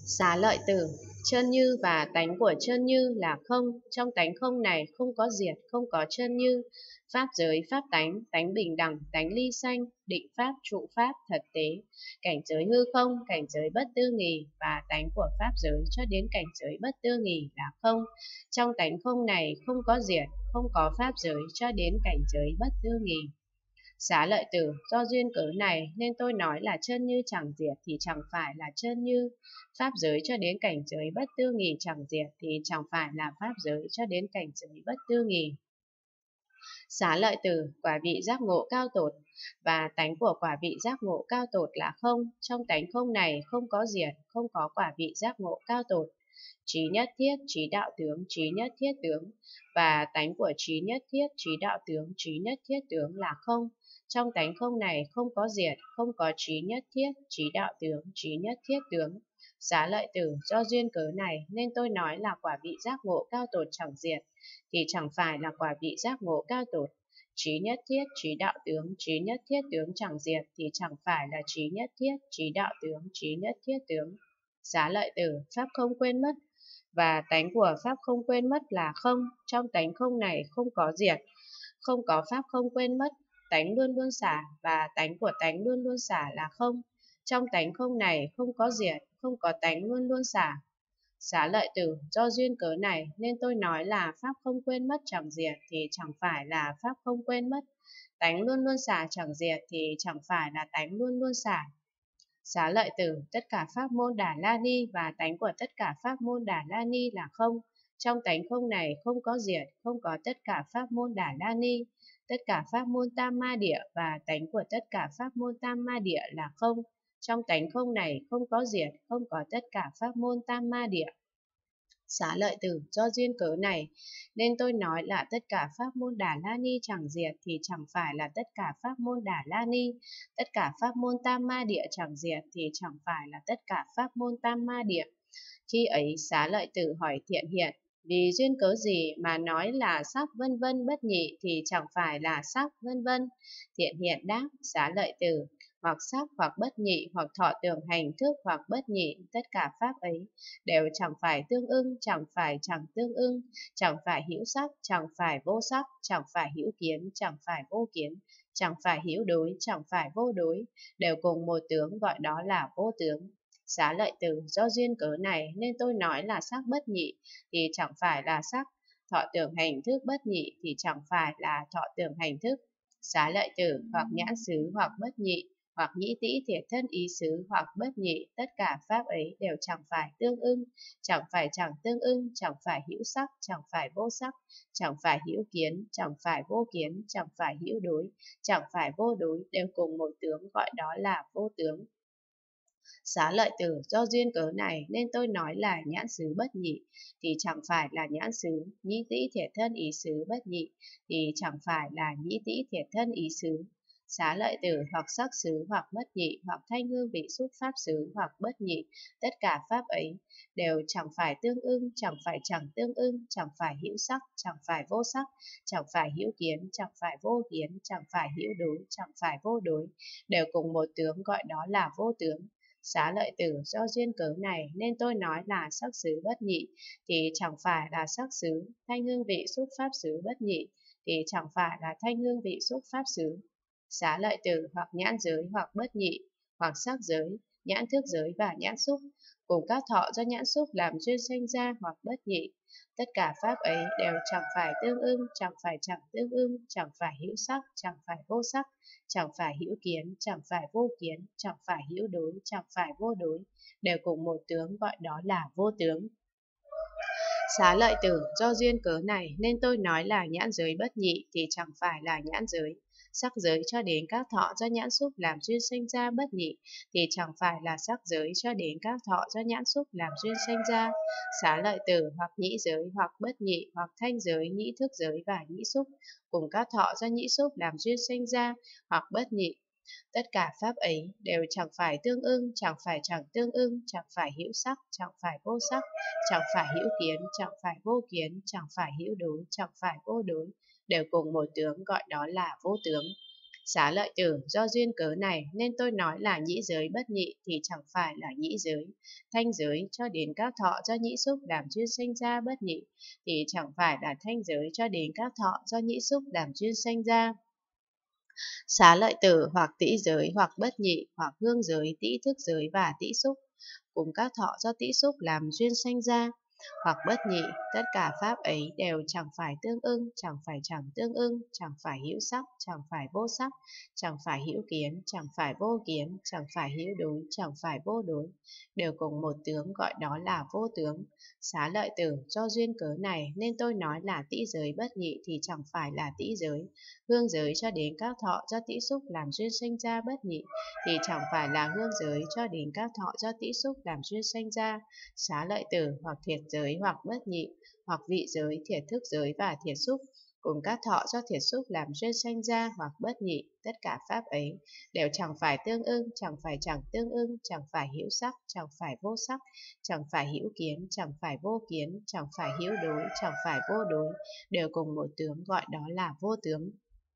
Xá lợi tử, chơn như và tánh của chơn như là không, trong tánh không này không có diệt, không có chơn như. Pháp giới, pháp tánh, tánh bình đẳng, tánh ly sanh, định pháp, trụ pháp, thật tế, cảnh giới hư không, cảnh giới bất tư nghì và tánh của pháp giới cho đến cảnh giới bất tư nghì là không. Trong tánh không này không có diệt, không có pháp giới cho đến cảnh giới bất tư nghì. Xá lợi tử, do duyên cớ này nên tôi nói là chân như chẳng diệt thì chẳng phải là chân như. Pháp giới cho đến cảnh giới bất tư nghì chẳng diệt thì chẳng phải là pháp giới cho đến cảnh giới bất tư nghì. Xá lợi tử, quả vị giác ngộ cao tột và tánh của quả vị giác ngộ cao tột là không. Trong tánh không này không có diệt, không có quả vị giác ngộ cao tột. Trí nhất thiết, trí đạo tướng, trí nhất thiết tướng và tánh của trí nhất thiết, trí đạo tướng, trí nhất thiết tướng là không. Trong tánh không này không có diệt, không có trí nhất thiết, trí đạo tướng, trí nhất thiết tướng. Xá lợi tử, do duyên cớ này nên tôi nói là quả vị giác ngộ cao tột chẳng diệt, thì chẳng phải là quả vị giác ngộ cao tột. Trí nhất thiết, trí đạo tướng, trí nhất thiết tướng chẳng diệt thì chẳng phải là trí nhất thiết, trí đạo tướng, trí nhất thiết tướng. Xá lợi tử, pháp không quên mất và tánh của pháp không quên mất là không. Trong tánh không này không có diệt, không có pháp không quên mất, tánh luôn luôn xả và tánh của tánh luôn luôn xả là không. Trong tánh không này không có diệt, không có tánh luôn luôn xả. Xá lợi tử, do duyên cớ này nên tôi nói là pháp không quên mất chẳng diệt thì chẳng phải là pháp không quên mất. Tánh luôn luôn xả chẳng diệt thì chẳng phải là tánh luôn luôn xả. Xá lợi tử, tất cả pháp môn Đà La Ni và tánh của tất cả pháp môn Đà La Ni là không. Trong tánh không này không có diệt, không có tất cả pháp môn Đà La Ni. Tất cả pháp môn Tam Ma Địa và tánh của tất cả pháp môn Tam Ma Địa là không. Trong tánh không này không có diệt, không có tất cả pháp môn Tam Ma Địa. Xá lợi tử, do duyên cớ này nên tôi nói là tất cả pháp môn Đà La Ni chẳng diệt thì chẳng phải là tất cả pháp môn Đà La Ni. Tất cả pháp môn Tam Ma Địa chẳng diệt thì chẳng phải là tất cả pháp môn Tam Ma Địa. Khi ấy xá lợi tử hỏi Thiện Hiện, vì duyên cớ gì mà nói là sắc vân vân bất nhị thì chẳng phải là sắc vân vân. Thiện Hiện đáp, xá lợi tử, hoặc sắc hoặc bất nhị, hoặc thọ tưởng hành thức hoặc bất nhị, tất cả pháp ấy đều chẳng phải tương ưng, chẳng phải chẳng tương ưng, chẳng phải hữu sắc, chẳng phải vô sắc, chẳng phải hữu kiến, chẳng phải vô kiến, chẳng phải hữu đối, chẳng phải vô đối, đều cùng một tướng gọi đó là vô tướng. Xá lợi tử, do duyên cớ này nên tôi nói là sắc bất nhị thì chẳng phải là sắc, thọ tưởng hành thức bất nhị thì chẳng phải là thọ tưởng hành thức. Xá lợi tử, hoặc nhãn xứ hoặc bất nhị, hoặc nhĩ tĩ thiệt thân ý xứ hoặc bất nhị, tất cả pháp ấy đều chẳng phải tương ưng, chẳng phải chẳng tương ưng, chẳng phải hữu sắc, chẳng phải vô sắc, chẳng phải hữu kiến, chẳng phải vô kiến, chẳng phải hữu đối, chẳng phải vô đối, đều cùng một tướng gọi đó là vô tướng. Xá lợi tử, do duyên cớ này nên tôi nói là nhãn xứ bất nhị thì chẳng phải là nhãn xứ, nhĩ tĩ thiệt thân ý xứ bất nhị thì chẳng phải là nhĩ tĩ thiệt thân ý xứ. Xá lợi tử, hoặc sắc xứ hoặc bất nhị, hoặc thanh hương vị xúc pháp xứ hoặc bất nhị, tất cả pháp ấy đều chẳng phải tương ưng, chẳng phải chẳng tương ưng, chẳng phải hữu sắc, chẳng phải vô sắc, chẳng phải hữu kiến, chẳng phải vô kiến, chẳng phải hữu đối, chẳng phải vô đối, đều cùng một tướng gọi đó là vô tướng. Xá lợi tử, do duyên cớ này nên tôi nói là sắc xứ bất nhị thì chẳng phải là sắc xứ, thanh hương vị xúc pháp xứ bất nhị thì chẳng phải là thanh hương vị xúc pháp xứ. Xá lợi tử, hoặc nhãn giới hoặc bất nhị, hoặc sắc giới, nhãn thức giới và nhãn xúc, cùng các thọ do nhãn xúc làm duyên sanh ra hoặc bất nhị. Tất cả pháp ấy đều chẳng phải tương ưng, chẳng phải chẳng tương ưng, chẳng phải hữu sắc, chẳng phải vô sắc, chẳng phải hữu kiến, chẳng phải vô kiến, chẳng phải hữu đối, chẳng phải vô đối, đều cùng một tướng gọi đó là vô tướng. Xá lợi tử, do duyên cớ này nên tôi nói là nhãn giới bất nhị thì chẳng phải là nhãn giới. Sắc giới cho đến các thọ do nhãn xúc làm duyên sanh ra bất nhị thì chẳng phải là sắc giới cho đến các thọ do nhãn xúc làm duyên sanh ra. Xá lợi tử, hoặc nhĩ giới hoặc bất nhị, hoặc thanh giới, nhĩ thức giới và nhĩ xúc, cùng các thọ do nhĩ xúc làm duyên sanh ra hoặc bất nhị. Tất cả pháp ấy đều chẳng phải tương ưng, chẳng phải chẳng tương ưng, chẳng phải hữu sắc, chẳng phải vô sắc, chẳng phải hữu kiến, chẳng phải vô kiến, chẳng phải hữu đối, chẳng phải vô đối, đều cùng một tướng gọi đó là vô tướng. Xá lợi tử, do duyên cớ này nên tôi nói là nhĩ giới bất nhị thì chẳng phải là nhĩ giới. Thanh giới cho đến các thọ do nhĩ xúc làm duyên sanh ra bất nhị thì chẳng phải là thanh giới cho đến các thọ do nhĩ xúc làm duyên sanh ra. Xá lợi tử, hoặc tĩ giới hoặc bất nhị, hoặc hương giới, tĩ thức giới và tĩ xúc cùng các thọ do tĩ xúc làm duyên sanh ra, hoặc bất nhị, tất cả pháp ấy đều chẳng phải tương ưng, chẳng phải chẳng tương ưng, chẳng phải hữu sắc, chẳng phải vô sắc, chẳng phải hữu kiến, chẳng phải vô kiến, chẳng phải hữu đối, chẳng phải vô đối, đều cùng một tướng, gọi đó là vô tướng. Xá lợi tử, do duyên cớ này nên tôi nói là tĩ giới bất nhị thì chẳng phải là tĩ giới. Hương giới cho đến các thọ do tĩ xúc làm duyên sanh ra bất nhị thì chẳng phải là hương giới cho đến các thọ do tĩ xúc làm duyên sanh ra. Xá lợi tử, hoặc thiệt giới hoặc bất nhị, hoặc vị giới, thiệt thức giới và thiệt xúc cùng các thọ do thiệt xúc làm duyên sanh ra hoặc bất nhị, tất cả pháp ấy đều chẳng phải tương ưng, chẳng phải chẳng tương ưng, chẳng phải hữu sắc, chẳng phải vô sắc, chẳng phải hữu kiến, chẳng phải vô kiến, chẳng phải hữu đối, chẳng phải vô đối, đều cùng một tướng, gọi đó là vô tướng.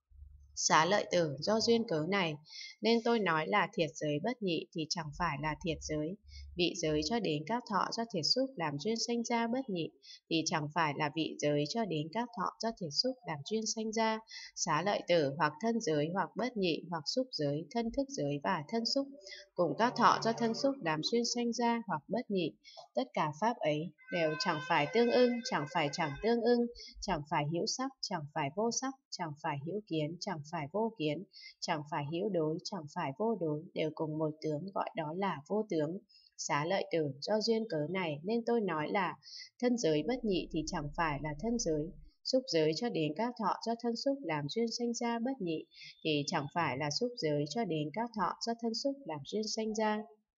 Xá lợi tử, do duyên cớ này nên tôi nói là thiệt giới bất nhị thì chẳng phải là thiệt giới. Vị giới cho đến các thọ do thiệt xúc làm duyên sanh ra bất nhị thì chẳng phải là vị giới cho đến các thọ do thiệt xúc làm duyên sanh ra. Xá lợi tử, hoặc thân giới hoặc bất nhị, hoặc xúc giới, thân thức giới và thân xúc cùng các thọ do thân xúc làm duyên sanh ra hoặc bất nhị, tất cả pháp ấy đều chẳng phải tương ưng, chẳng phải chẳng tương ưng, chẳng phải hữu sắc, chẳng phải vô sắc, chẳng phải hữu kiến, chẳng phải vô kiến, chẳng phải hữu đối, chẳng phải vô đối, đều cùng một tướng, gọi đó là vô tướng. Xá lợi tử, do duyên cớ này nên tôi nói là thân giới bất nhị thì chẳng phải là thân giới. Xúc giới cho đến các thọ do thân xúc làm duyên sanh ra bất nhị thì chẳng phải là xúc giới cho đến các thọ do thân xúc làm duyên sanh ra.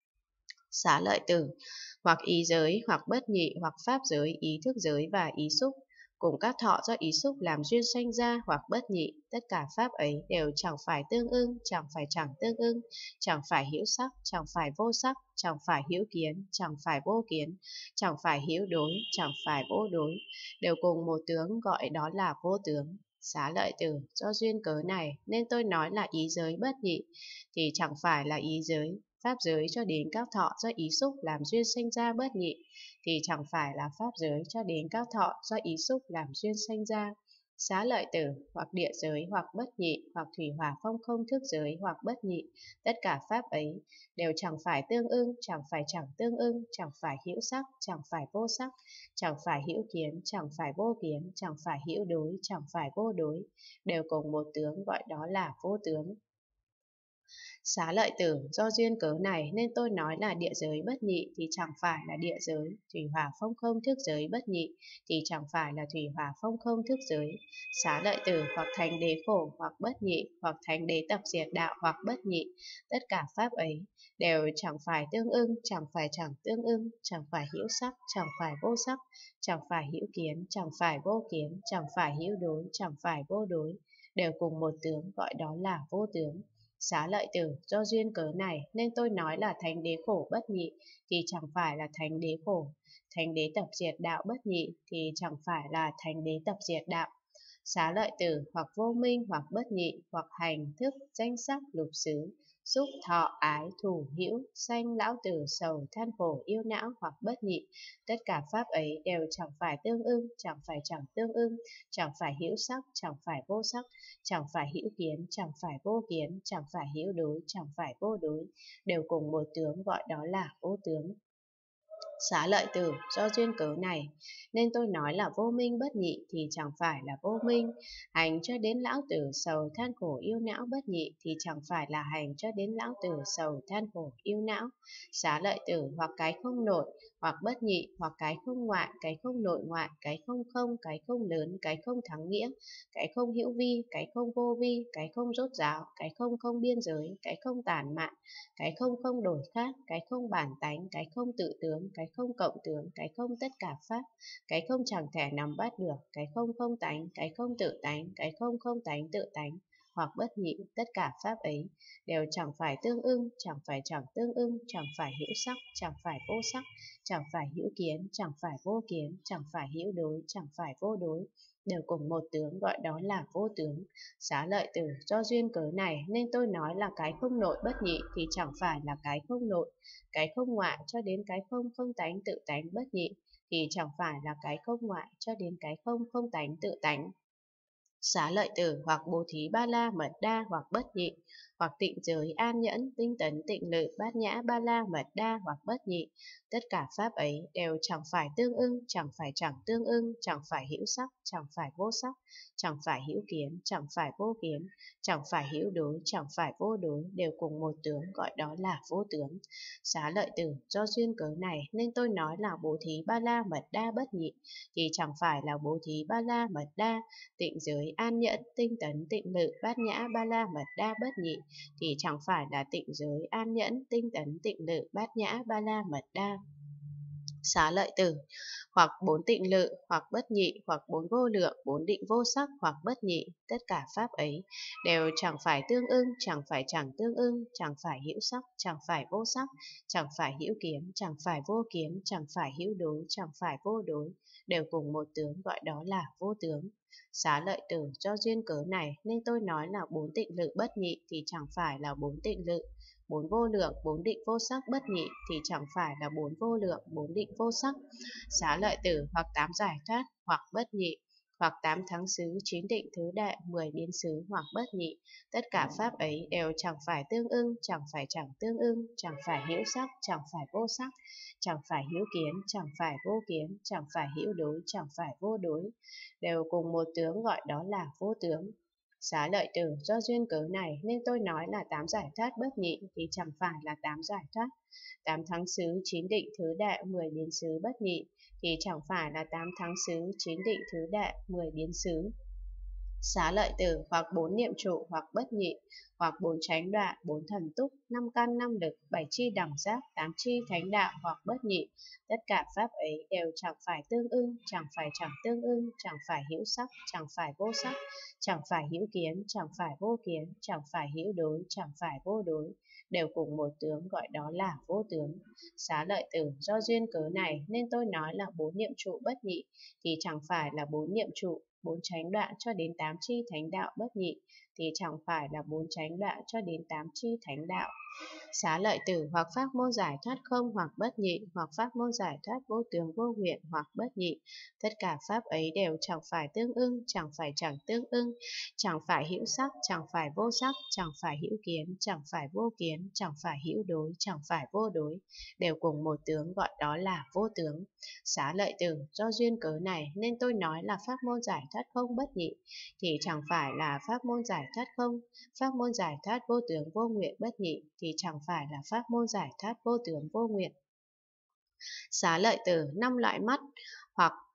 Xá lợi tử, hoặc ý giới, hoặc bất nhị, hoặc pháp giới, ý thức giới và ý xúc cùng các thọ do ý xúc làm duyên sanh ra hoặc bất nhị, tất cả pháp ấy đều chẳng phải tương ưng, chẳng phải chẳng tương ưng, chẳng phải hữu sắc, chẳng phải vô sắc, chẳng phải hữu kiến, chẳng phải vô kiến, chẳng phải hữu đối, chẳng phải vô đối, đều cùng một tướng, gọi đó là vô tướng. Xá lợi tử, do duyên cớ này nên tôi nói là ý giới bất nhị thì chẳng phải là ý giới. Pháp giới cho đến các thọ do ý xúc làm duyên sanh ra bất nhị thì chẳng phải là pháp giới cho đến các thọ do ý xúc làm duyên sanh ra. Xá lợi tử, hoặc địa giới hoặc bất nhị, hoặc thủy hỏa phong không thức giới hoặc bất nhị, tất cả pháp ấy đều chẳng phải tương ưng, chẳng phải chẳng tương ưng, chẳng phải hữu sắc, chẳng phải vô sắc, chẳng phải hữu kiến, chẳng phải vô kiến, chẳng phải hữu đối, chẳng phải vô đối, đều cùng một tướng, gọi đó là vô tướng. Xá lợi tử, do duyên cớ này nên tôi nói là địa giới bất nhị thì chẳng phải là địa giới, thủy hỏa phong không thức giới bất nhị thì chẳng phải là thủy hỏa phong không thức giới. Xá lợi tử, hoặc thành đế khổ hoặc bất nhị, hoặc thành đế tập diệt đạo hoặc bất nhị, tất cả pháp ấy đều chẳng phải tương ưng, chẳng phải chẳng tương ưng, chẳng phải hữu sắc, chẳng phải vô sắc, chẳng phải hữu kiến, chẳng phải vô kiến, chẳng phải hữu đối, chẳng phải vô đối, đều cùng một tướng, gọi đó là vô tướng. Xá lợi tử, do duyên cớ này nên tôi nói là thánh đế khổ bất nhị thì chẳng phải là thánh đế khổ. Thánh đế tập diệt đạo bất nhị thì chẳng phải là thánh đế tập diệt đạo. Xá lợi tử, hoặc vô minh hoặc bất nhị, hoặc hành thức danh sắc lục xứ, xúc thọ ái thủ hữu sanh lão tử sầu than khổ yêu não hoặc bất nhị, tất cả pháp ấy đều chẳng phải tương ưng, chẳng phải chẳng tương ưng, chẳng phải hữu sắc, chẳng phải vô sắc, chẳng phải hữu kiến, chẳng phải vô kiến, chẳng phải hữu đối, chẳng phải vô đối, đều cùng một tướng, gọi đó là vô tướng. Xá lợi tử, do duyên cớ này nên tôi nói là vô minh bất nhị thì chẳng phải là vô minh. Hành cho đến lão tử sầu than khổ yêu não bất nhị thì chẳng phải là hành cho đến lão tử sầu than khổ yêu não. Xá lợi tử, hoặc cái không nội, hoặc bất nhị, hoặc cái không ngoại, cái không nội ngoại, cái không không, cái không lớn, cái không thắng nghĩa, cái không hữu vi, cái không vô vi, cái không rốt ráo, cái không không biên giới, cái không tản mạn, cái không không đổi khác, cái không bản tánh, cái không tự tướng, cái không cộng tướng, cái không tất cả pháp, cái không chẳng thể nắm bắt được, cái không không tánh, cái không tự tánh, cái không không tánh tự tánh, hoặc bất nhị, tất cả pháp ấy đều chẳng phải tương ưng, chẳng phải chẳng tương ưng, chẳng phải hữu sắc, chẳng phải vô sắc, chẳng phải hữu kiến, chẳng phải vô kiến, chẳng phải hữu đối, chẳng phải vô đối, đều cùng một tướng, gọi đó là vô tướng. Xá lợi tử, do duyên cớ này nên tôi nói là cái không nội bất nhị thì chẳng phải là cái không nội, cái không ngoại cho đến cái không không tánh tự tánh bất nhị thì chẳng phải là cái không ngoại cho đến cái không không tánh tự tánh. Xá lợi tử, hoặc bố thí ba la mật đa, hoặc bất nhị, hoặc tịnh giới an nhẫn tinh tấn tịnh lự bát nhã ba la mật đa, hoặc bất nhị, tất cả pháp ấy đều chẳng phải tương ưng, chẳng phải chẳng tương ưng, chẳng phải hữu sắc, chẳng phải vô sắc, chẳng phải hữu kiến, chẳng phải vô kiến, chẳng phải hữu đối, chẳng phải vô đối, đều cùng một tướng, gọi đó là vô tướng. Xá lợi tử, do duyên cớ này nên tôi nói là bố thí ba la mật đa bất nhị thì chẳng phải là bố thí ba la mật đa, tịnh giới an nhẫn tinh tấn tịnh lự bát nhã ba la mật đa bất nhị thì chẳng phải là tịnh giới an nhẫn tinh tấn tịnh lự bát nhã ba la mật đa. Xá lợi tử, hoặc bốn tịnh lự, hoặc bất nhị, hoặc bốn vô lượng, bốn định vô sắc, hoặc bất nhị, tất cả pháp ấy đều chẳng phải tương ưng, chẳng phải chẳng tương ưng, chẳng phải hữu sắc, chẳng phải vô sắc, chẳng phải hữu kiến, chẳng phải vô kiến, chẳng phải hữu đối, chẳng phải vô đối, đều cùng một tướng, gọi đó là vô tướng. Xá lợi tử, do duyên cớ này nên tôi nói là bốn tịnh lự bất nhị thì chẳng phải là bốn tịnh lự, bốn vô lượng, bốn định vô sắc bất nhị thì chẳng phải là bốn vô lượng, bốn định vô sắc. Xá lợi tử, hoặc tám giải thoát, hoặc bất nhị, hoặc tám thắng xứ, chín định thứ đệ, 10 biến xứ, hoặc bất nhị, tất cả pháp ấy đều chẳng phải tương ưng, chẳng phải chẳng tương ưng, chẳng phải hữu sắc, chẳng phải vô sắc, chẳng phải hữu kiến, chẳng phải vô kiến, chẳng phải hữu đối, chẳng phải vô đối, đều cùng một tướng, gọi đó là vô tướng. Xá lợi tử, do duyên cớ này nên tôi nói là tám giải thoát bất nhị thì chẳng phải là tám giải thoát, tám thắng xứ, chín định thứ đệ, 10 biến xứ bất nhị thì chẳng phải là tám thắng xứ, chín định thứ đệ, 10 biến xứ. Xá lợi tử, hoặc bốn niệm trụ, hoặc bất nhị, hoặc bốn chánh đoạn, bốn thần túc, năm căn năm lực, bảy chi đẳng giác, tám chi thánh đạo, hoặc bất nhị, tất cả pháp ấy đều chẳng phải tương ưng, chẳng phải chẳng tương ưng, chẳng phải hữu sắc, chẳng phải vô sắc, chẳng phải hữu kiến, chẳng phải vô kiến, chẳng phải hữu đối, chẳng phải vô đối, đều cùng một tướng, gọi đó là vô tướng. Xá lợi tử, do duyên cớ này nên tôi nói là bốn niệm trụ bất nhị thì chẳng phải là bốn niệm trụ, bốn chánh đoạn cho đến tám chi thánh đạo bất nhị thì chẳng phải là bốn chánh đoạn cho đến tám chi thánh đạo. Xá lợi tử, hoặc pháp môn giải thoát không, hoặc bất nhị, hoặc pháp môn giải thoát vô tướng vô nguyện, hoặc bất nhị, tất cả pháp ấy đều chẳng phải tương ưng, chẳng phải chẳng tương ưng, chẳng phải hữu sắc, chẳng phải vô sắc, chẳng phải hữu kiến, chẳng phải vô kiến, chẳng phải hữu đối, chẳng phải vô đối, đều cùng một tướng, gọi đó là vô tướng. Xá lợi tử, do duyên cớ này nên tôi nói là pháp môn giải thoát không bất nhị thì chẳng phải là pháp môn giải thoát không, pháp môn giải thoát vô tướng vô nguyện bất nhị thì chẳng phải là pháp môn giải thoát vô tướng vô nguyện. Xá lợi tử, năm loại mắt, hoặc